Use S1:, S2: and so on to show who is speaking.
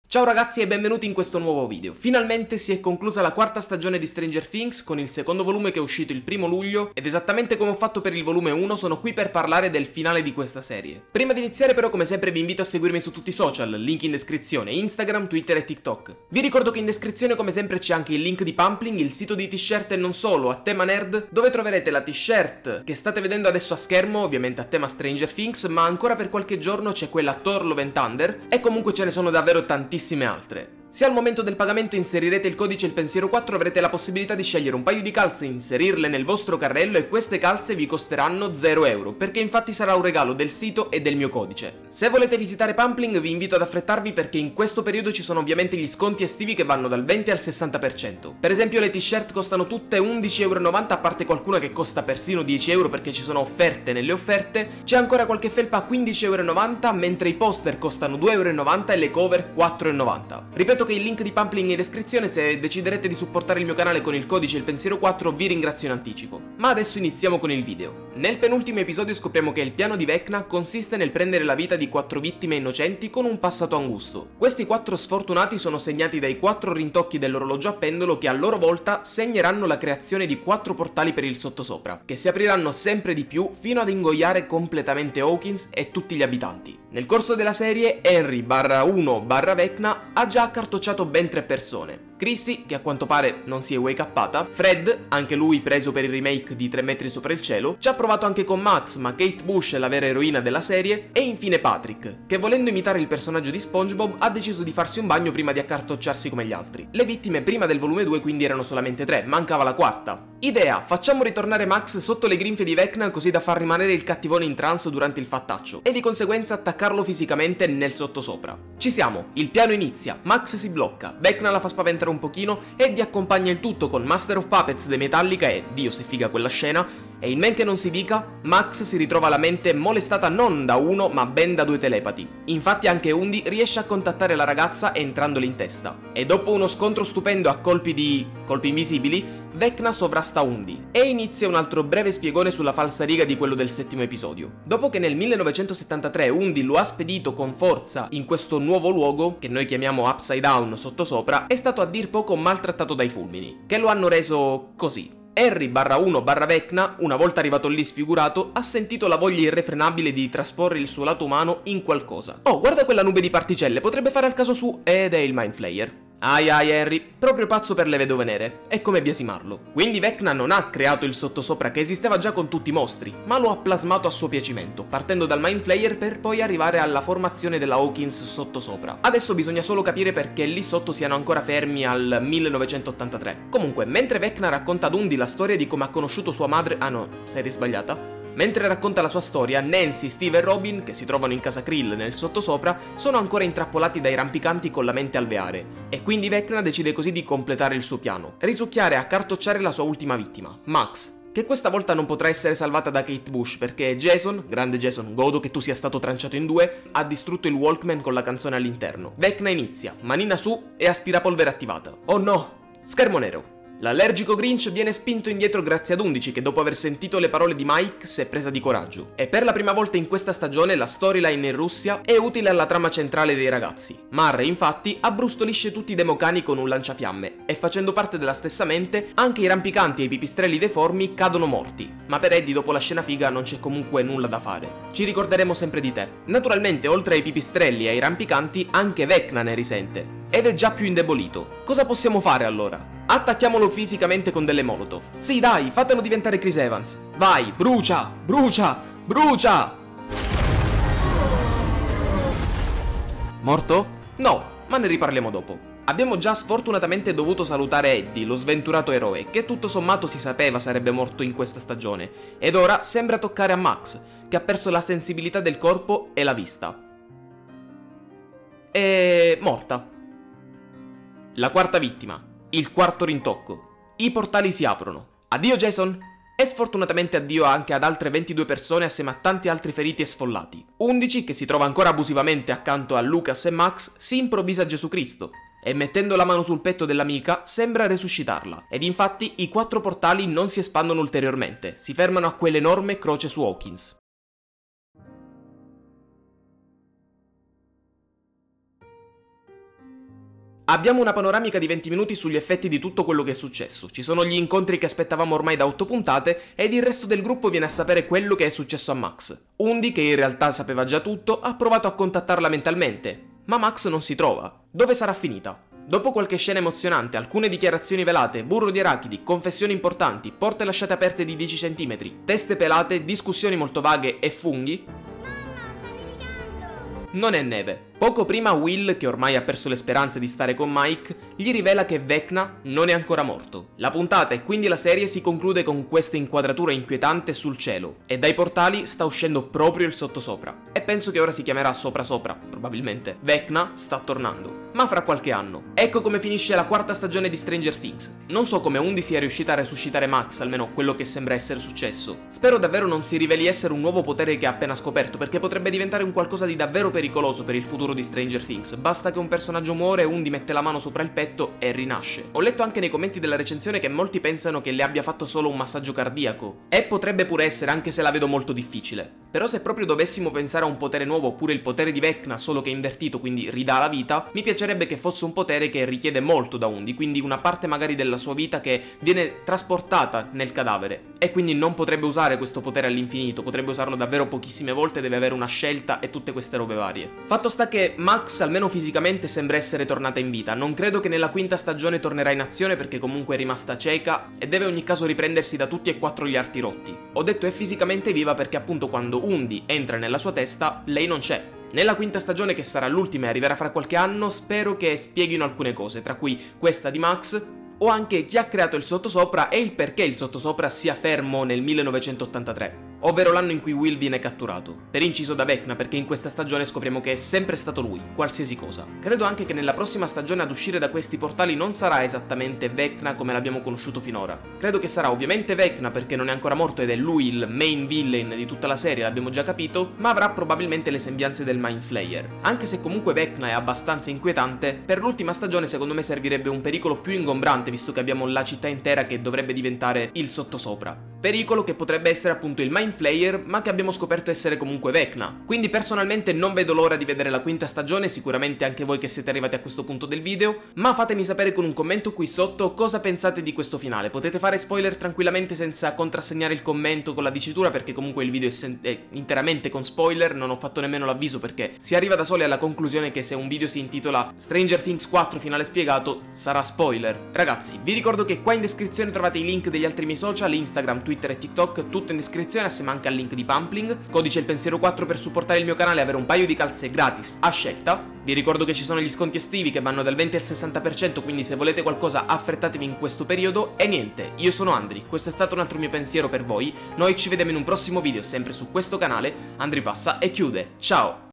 S1: Ciao ragazzi e benvenuti in questo nuovo video. Finalmente si è conclusa la quarta stagione di Stranger Things con il secondo volume che è uscito il 1° luglio ed esattamente come ho fatto per il volume 1 sono qui per parlare del finale di questa serie. Prima di iniziare però come sempre vi invito a seguirmi su tutti i social, link in descrizione, Instagram, Twitter e TikTok. Vi ricordo che in descrizione come sempre c'è anche il link di Pumpling, il sito di t-shirt e non solo, a tema nerd, dove troverete la t-shirt che state vedendo adesso a schermo, ovviamente a tema Stranger Things, ma ancora per qualche giorno c'è quella Thor Love and Thunder e comunque ce ne sono davvero tantissime altre. Se al momento del pagamento inserirete il codice Il Pensiero 4 avrete la possibilità di scegliere un paio di calze, inserirle nel vostro carrello e queste calze vi costeranno 0 euro, perché infatti sarà un regalo del sito e del mio codice. Se volete visitare Pumpling vi invito ad affrettarvi perché in questo periodo ci sono ovviamente gli sconti estivi che vanno dal 20 al 60%. Per esempio le t-shirt costano tutte 11,90 € a parte qualcuna che costa persino 10 euro perché ci sono offerte nelle offerte, c'è ancora qualche felpa a 15,90 €, mentre i poster costano 2,90 € e le cover 4,90 €. Ripeto che il link di Pumpling in descrizione, se deciderete di supportare il mio canale con il codice Il Pensiero 4 vi ringrazio in anticipo. Ma adesso iniziamo con il video. Nel penultimo episodio scopriamo che il piano di Vecna consiste nel prendere la vita di 4 vittime innocenti con un passato angusto. Questi 4 sfortunati sono segnati dai 4 rintocchi dell'orologio a pendolo che a loro volta segneranno la creazione di 4 portali per il sottosopra, che si apriranno sempre di più fino ad ingoiare completamente Hawkins e tutti gli abitanti. Nel corso della serie Henry/1/Vecna ha già accartocciato ben 3 persone. Chrissy, che a quanto pare non si è wake-uppata, Fred, anche lui preso per il remake di 3 metri sopra il cielo, ci ha provato anche con Max, ma Kate Bush è la vera eroina della serie, e infine Patrick, che volendo imitare il personaggio di SpongeBob ha deciso di farsi un bagno prima di accartocciarsi come gli altri. Le vittime prima del volume 2 quindi erano solamente 3, mancava la quarta. Idea, facciamo ritornare Max sotto le grinfie di Vecna così da far rimanere il cattivone in trance durante il fattaccio, e di conseguenza attaccarlo fisicamente nel sottosopra. Ci siamo, il piano inizia, Max si blocca, Vecna la fa spaventare un pochino e vi accompagna il tutto con Master of Puppets dei Metallica e, Dio se figa quella scena, e in men che non si dica, Max si ritrova la mente molestata non da uno ma ben da 2 telepati. Infatti anche Undy riesce a contattare la ragazza entrandole in testa. E dopo uno scontro stupendo a colpi invisibili, Vecna sovrasta Undy e inizia un altro breve spiegone sulla falsariga di quello del 7° episodio. Dopo che nel 1973 Undy lo ha spedito con forza in questo nuovo luogo, che noi chiamiamo Upside Down sottosopra, è stato a dir poco maltrattato dai fulmini, che lo hanno reso così. Harry/1/Vecna, una volta arrivato lì sfigurato, ha sentito la voglia irrefrenabile di trasporre il suo lato umano in qualcosa. Oh, guarda quella nube di particelle, potrebbe fare al caso su, ed è il Mind Flayer. Ai Harry, proprio pazzo per le vedove nere, è come biasimarlo. Quindi Vecna non ha creato il sottosopra che esisteva già con tutti i mostri, ma lo ha plasmato a suo piacimento, partendo dal Mind Flayer per poi arrivare alla formazione della Hawkins sottosopra. Adesso bisogna solo capire perché lì sotto siano ancora fermi al 1983. Comunque, mentre Vecna racconta ad Undy la storia di come ha conosciuto sua madre... Ah no, serie sbagliata. Mentre racconta la sua storia, Nancy, Steve e Robin, che si trovano in casa Krill nel sottosopra, sono ancora intrappolati dai rampicanti con la mente alveare, e quindi Vecna decide così di completare il suo piano, risucchiare e accartocciare la sua ultima vittima, Max, che questa volta non potrà essere salvata da Kate Bush perché Jason, grande Jason, godo che tu sia stato tranciato in 2, ha distrutto il Walkman con la canzone all'interno. Vecna inizia, manina su e aspirapolvere attivata. Oh no! Schermo nero. L'allergico Grinch viene spinto indietro grazie ad Undici che dopo aver sentito le parole di Mike si è presa di coraggio. E per la prima volta in questa stagione la storyline in Russia è utile alla trama centrale dei ragazzi. Marre infatti abbrustolisce tutti i democani con un lanciafiamme e facendo parte della stessa mente anche i rampicanti e i pipistrelli deformi cadono morti. Ma per Eddie dopo la scena figa non c'è comunque nulla da fare. Ci ricorderemo sempre di te. Naturalmente oltre ai pipistrelli e ai rampicanti anche Vecna ne risente. Ed è già più indebolito. Cosa possiamo fare allora? Attacchiamolo fisicamente con delle molotov. Sì dai, fatelo diventare Chris Evans. Vai, brucia, brucia, brucia! Morto? No, ma ne riparliamo dopo. Abbiamo già sfortunatamente dovuto salutare Eddie, lo sventurato eroe, che tutto sommato si sapeva sarebbe morto in questa stagione. Ed ora sembra toccare a Max, che ha perso la sensibilità del corpo e la vista. E... morta. La quarta vittima. Il quarto rintocco. I portali si aprono. Addio Jason! E sfortunatamente addio anche ad altre 22 persone assieme a tanti altri feriti e sfollati. 11, che si trova ancora abusivamente accanto a Lucas e Max, si improvvisa Gesù Cristo e mettendo la mano sul petto dell'amica sembra resuscitarla. Ed infatti i 4 portali non si espandono ulteriormente, si fermano a quell'enorme croce su Hawkins. Abbiamo una panoramica di 20 minuti sugli effetti di tutto quello che è successo. Ci sono gli incontri che aspettavamo ormai da 8 puntate ed il resto del gruppo viene a sapere quello che è successo a Max. Undy, che in realtà sapeva già tutto, ha provato a contattarla mentalmente, ma Max non si trova. Dove sarà finita? Dopo qualche scena emozionante, alcune dichiarazioni velate, burro di arachidi, confessioni importanti, porte lasciate aperte di 10 cm, teste pelate, discussioni molto vaghe e funghi, non è neve. Poco prima Will, che ormai ha perso le speranze di stare con Mike, gli rivela che Vecna non è ancora morto. La puntata e quindi la serie si conclude con questa inquadratura inquietante sul cielo e dai portali sta uscendo proprio il sottosopra. E penso che ora si chiamerà sopra sopra, probabilmente. Vecna sta tornando, ma fra qualche anno. Ecco come finisce la quarta stagione di Stranger Things. Non so come Undy sia riuscita a resuscitare Max, almeno quello che sembra essere successo. Spero davvero non si riveli essere un nuovo potere che ha appena scoperto, perché potrebbe diventare un qualcosa di davvero pericoloso per il futuro di Stranger Things. Basta che un personaggio muore, Undy mette la mano sopra il petto e rinasce. Ho letto anche nei commenti della recensione che molti pensano che le abbia fatto solo un massaggio cardiaco, e potrebbe pure essere, anche se la vedo molto difficile. Però se proprio dovessimo pensare a un potere nuovo, oppure il potere di Vecna solo che invertito, quindi ridà la vita, mi piacerebbe che fosse un potere che richiede molto da Undy, quindi una parte magari della sua vita che viene trasportata nel cadavere, e quindi non potrebbe usare questo potere all'infinito, potrebbe usarlo davvero pochissime volte, deve avere una scelta e tutte queste robe varie. Fatto sta che Max, almeno fisicamente, sembra essere tornata in vita. Non credo che nella quinta stagione tornerà in azione perché comunque è rimasta cieca e deve ogni caso riprendersi da tutti e 4 gli arti rotti. Ho detto è fisicamente viva perché appunto quando Undy entra nella sua testa, lei non c'è. Nella quinta stagione, che sarà l'ultima e arriverà fra qualche anno, spero che spieghino alcune cose, tra cui questa di Max, o anche chi ha creato il sottosopra e il perché il sottosopra sia fermo nel 1983. Ovvero l'anno in cui Will viene catturato, per inciso da Vecna, perché in questa stagione scopriamo che è sempre stato lui, qualsiasi cosa. Credo anche che nella prossima stagione ad uscire da questi portali non sarà esattamente Vecna come l'abbiamo conosciuto finora. Credo che sarà ovviamente Vecna perché non è ancora morto ed è lui il main villain di tutta la serie, l'abbiamo già capito, ma avrà probabilmente le sembianze del Mind Flayer. Anche se comunque Vecna è abbastanza inquietante, per l'ultima stagione secondo me servirebbe un pericolo più ingombrante, visto che abbiamo la città intera che dovrebbe diventare il sottosopra. Pericolo che potrebbe essere appunto il Mind Flayer, ma che abbiamo scoperto essere comunque Vecna. Quindi personalmente non vedo l'ora di vedere la quinta stagione, sicuramente anche voi che siete arrivati a questo punto del video, ma fatemi sapere con un commento qui sotto cosa pensate di questo finale. Potete fare spoiler tranquillamente senza contrassegnare il commento con la dicitura, perché comunque il video è interamente con spoiler, non ho fatto nemmeno l'avviso perché si arriva da soli alla conclusione che se un video si intitola Stranger Things 4 finale spiegato sarà spoiler. Ragazzi, vi ricordo che qua in descrizione trovate i link degli altri miei social, Instagram, Twitter e TikTok, tutto in descrizione assieme anche al link di Pumpling, codice il pensiero 4 per supportare il mio canale e avere un paio di calze gratis a scelta. Vi ricordo che ci sono gli sconti estivi che vanno dal 20 al 60%, quindi se volete qualcosa affrettatevi in questo periodo. E niente, io sono Andri, questo è stato un altro mio pensiero per voi, noi ci vediamo in un prossimo video sempre su questo canale. Andri passa e chiude, ciao!